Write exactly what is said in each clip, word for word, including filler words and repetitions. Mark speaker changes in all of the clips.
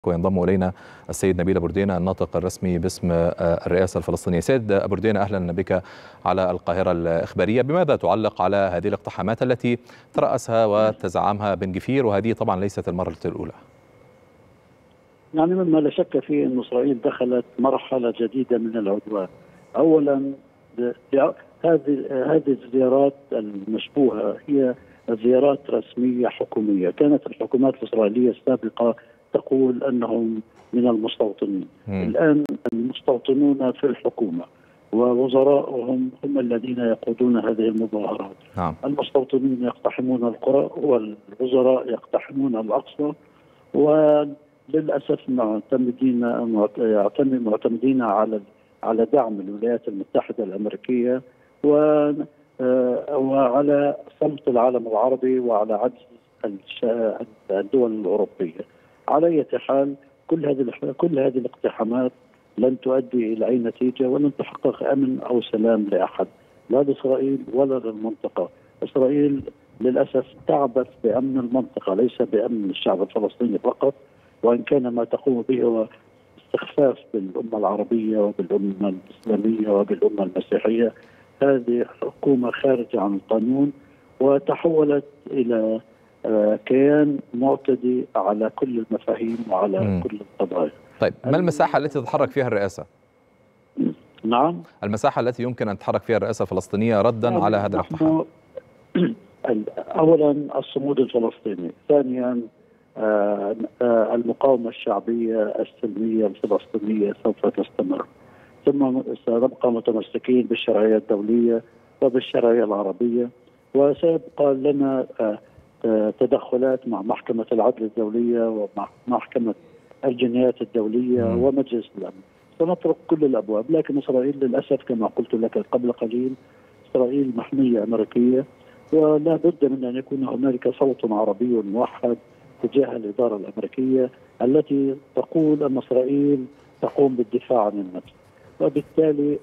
Speaker 1: وينضم إلينا السيد نبيل أبوردينة الناطق الرسمي باسم الرئاسة الفلسطينية. سيد أبوردينة، أهلا بك على القاهرة الإخبارية. بماذا تعلق على هذه الاقتحامات التي ترأسها وتزعمها بن غفير، وهذه طبعا ليست المرة الأولى؟
Speaker 2: يعني مما لا شك فيه أن إسرائيل دخلت مرحلة جديدة من العدوان. أولا هذه هذه الزيارات المشبوهة هي زيارات رسمية حكومية. كانت الحكومات الإسرائيلية السابقة تقول أنهم من المستوطنين. م. الآن المستوطنون في الحكومة ووزراءهم هم الذين يقودون هذه المظاهرات.
Speaker 1: نعم.
Speaker 2: المستوطنين يقتحمون القرى والوزراء يقتحمون الأقصى، وللأسف معتمدين معتمدين على على دعم الولايات المتحدة الأمريكية وعلى صمت العالم العربي وعلى عجز الدول الأوروبية. على أي حال كل هذه كل هذه الاقتحامات لن تؤدي إلى أي نتيجة ولن تحقق أمن أو سلام لأحد، لا لإسرائيل ولا للمنطقة. إسرائيل للأسف تعبث بأمن المنطقة ليس بأمن الشعب الفلسطيني فقط، وإن كان ما تقوم به هو استخفاف بالأمة العربية وبالأمة الإسلامية وبالأمة المسيحية. هذه حكومة خارجة عن القانون وتحولت إلى كيان معتدي على كل المفاهيم وعلى م. كل القضايا.
Speaker 1: طيب، ما المساحة التي تتحرك فيها الرئاسة؟
Speaker 2: نعم،
Speaker 1: المساحة التي يمكن أن تتحرك فيها الرئاسة الفلسطينية ردا يعني على هذا الاقتحام.
Speaker 2: أولا الصمود الفلسطيني، ثانيا المقاومة الشعبية السلمية الفلسطينية سوف تستمر، ثم سنبقى متمسكين بالشرعية الدولية وبالشرعية العربية، وسيبقى لنا تدخلات مع محكمة العدل الدولية ومع محكمة الجنايات الدولية م. ومجلس الأمن. سنطرق كل الأبواب، لكن إسرائيل للأسف كما قلت لك قبل قليل إسرائيل محمية أمريكية، ولا بد من أن يكون هنالك صوت عربي موحد تجاه الإدارة الأمريكية التي تقول أن إسرائيل تقوم بالدفاع عن النفس. وبالتالي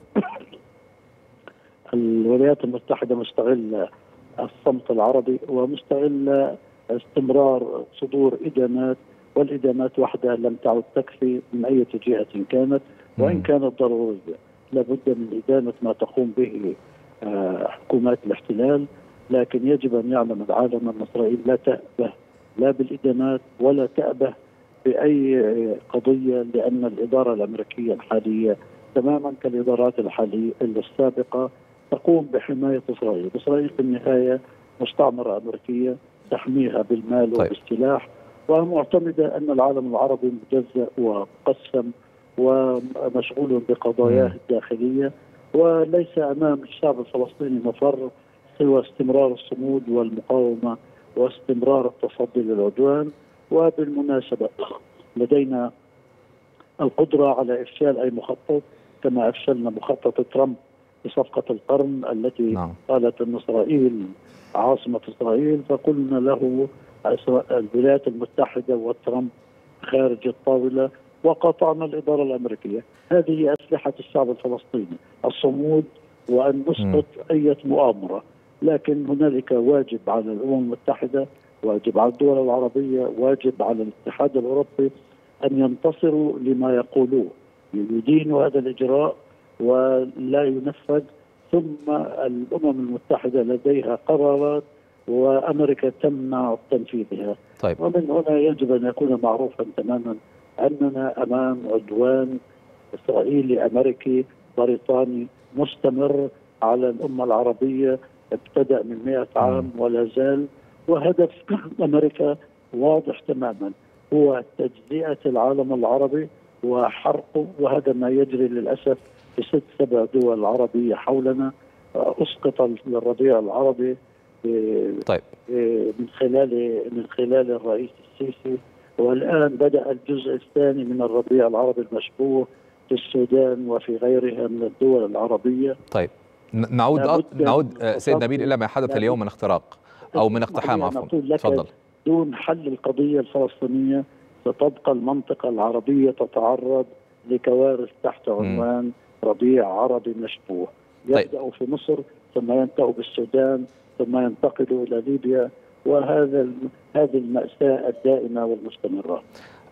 Speaker 2: الولايات المتحدة مستغلة الصمت العربي ومستغلة استمرار صدور إدانات، والإدانات وحدها لم تعد تكفي من أي جهة كانت، وإن كانت ضرورية. لابد من إدانة ما تقوم به حكومات الاحتلال، لكن يجب أن يعلم العالم أن إسرائيل لا تأبه لا بالإدانات ولا تأبه بأي قضية، لأن الإدارة الأمريكية الحالية تماما كالإدارات الحالية السابقة تقوم بحماية إسرائيل. إسرائيل في النهاية مستعمرة أمريكية تحميها بالمال طيب. وبالسلاح، ومعتمدة أن العالم العربي مجزأ ومقسم ومشغول بقضاياه الداخلية، وليس أمام الشعب الفلسطيني مفر سوى استمرار الصمود والمقاومة واستمرار التصدي للعدوان. وبالمناسبة لدينا القدرة على إفشال أي مخطط، كما أفشلنا مخطط ترامب بصفقة القرن التي نعم. قالت أن إسرائيل عاصمة إسرائيل، فقلنا له الولايات المتحدة وترامب خارج الطاولة وقاطعنا الإدارة الأمريكية. هذه أسلحة الشعب الفلسطيني، الصمود وأن نسقط أي مؤامرة. لكن هنالك واجب على الأمم المتحدة، واجب على الدول العربية، واجب على الاتحاد الأوروبي أن ينتصروا لما يقولوه، يدينوا هذا الإجراء ولا ينفذ. ثم الأمم المتحدة لديها قرارات وأمريكا تمنع تنفيذها.
Speaker 1: طيب.
Speaker 2: ومن هنا يجب أن يكون معروفا تماما أننا أمام عدوان إسرائيلي أمريكي بريطاني مستمر على الأمة العربية، ابتدأ من مئة عام ولا زال. وهدف أمريكا واضح تماما، هو تجزئة العالم العربي وحرقه، وهذا ما يجري للأسف في ست سبع دول عربية حولنا. أسقط الربيع العربي
Speaker 1: طيب.
Speaker 2: من خلال من خلال الرئيس السيسي، والآن بدأ الجزء الثاني من الربيع العربي المشبوه في السودان وفي غيرها من الدول العربية.
Speaker 1: طيب، نعود أ... نعود سيد نبيل إلى ما حدث اليوم من اختراق أو من اقتحام. عفوا تفضل.
Speaker 2: دون حل القضية الفلسطينية ستبقى المنطقة العربية تتعرض لكوارث تحت عنوان ربيع عربي مشبوه، يبدأ طيب. في مصر ثم ينتهي بالسودان ثم ينتقل إلى ليبيا، وهذا هذه المأساة الدائمة والمستمرة.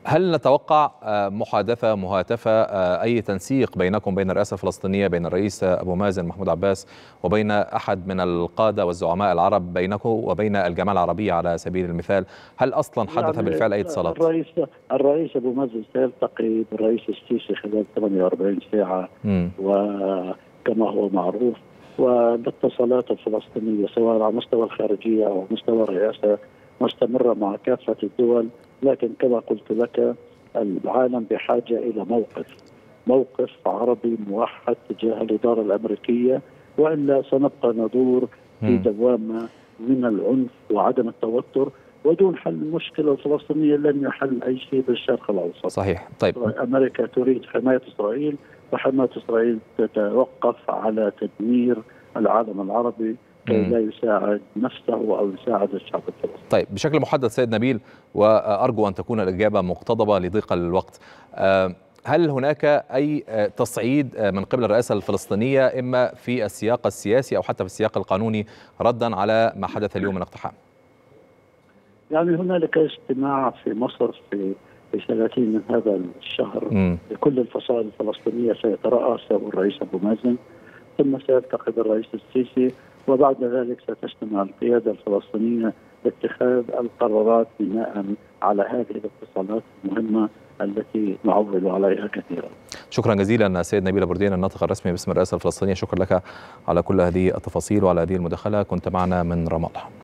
Speaker 1: هل نتوقع محادثة مهاتفة أي تنسيق بينكم بين الرئاسة الفلسطينية بين الرئيس أبو مازن محمود عباس وبين أحد من القادة والزعماء العرب بينكم وبين الجماعة العربية على سبيل المثال؟ هل أصلا حدث يعني بالفعل أي اتصالات؟
Speaker 2: الرئيس الرئيس أبو مازن سيلتقي بالرئيس السيسي خلال ثمانية وأربعين ساعة م. وكما هو معروف، والاتصالات الفلسطينية سواء على مستوى الخارجية أو مستوى الرئاسة مستمرة مع كافة الدول. لكن كما قلت لك العالم بحاجة إلى موقف موقف عربي موحد تجاه الإدارة الأمريكية، وإلا سنبقى ندور في دوامة من العنف وعدم التوتر، ودون حل المشكلة الفلسطينية لن يحل أي شيء بالشرق الأوسط.
Speaker 1: صحيح. طيب
Speaker 2: أمريكا تريد حماية إسرائيل، وحماية إسرائيل تتوقف على تدمير العالم العربي كي لا يساعد نفسه أو يساعد الشعب الفلسطيني.
Speaker 1: طيب بشكل محدد سيد نبيل، وأرجو أن تكون الإجابة مقتضبة لضيق الوقت، هل هناك أي تصعيد من قبل الرئاسة الفلسطينية إما في السياق السياسي أو حتى في السياق القانوني ردا على ما حدث اليوم من اقتحام؟
Speaker 2: يعني هنالك اجتماع في مصر في في ثلاثين من هذا الشهر م. لكل الفصائل الفلسطينية سيترأسه الرئيس أبو مازن، ثم سيلتقي بالرئيس السيسي، وبعد ذلك ستجتمع القيادة الفلسطينية لاتخاذ القرارات بناء على هذه الاتصالات المهمة التي نعول عليها كثيرا.
Speaker 1: شكرا جزيلا سيد نبيل بردينة الناطق الرسمي باسم الرئاسة الفلسطينية، شكرا لك على كل هذه التفاصيل وعلى هذه المداخلة، كنت معنا من رام الله.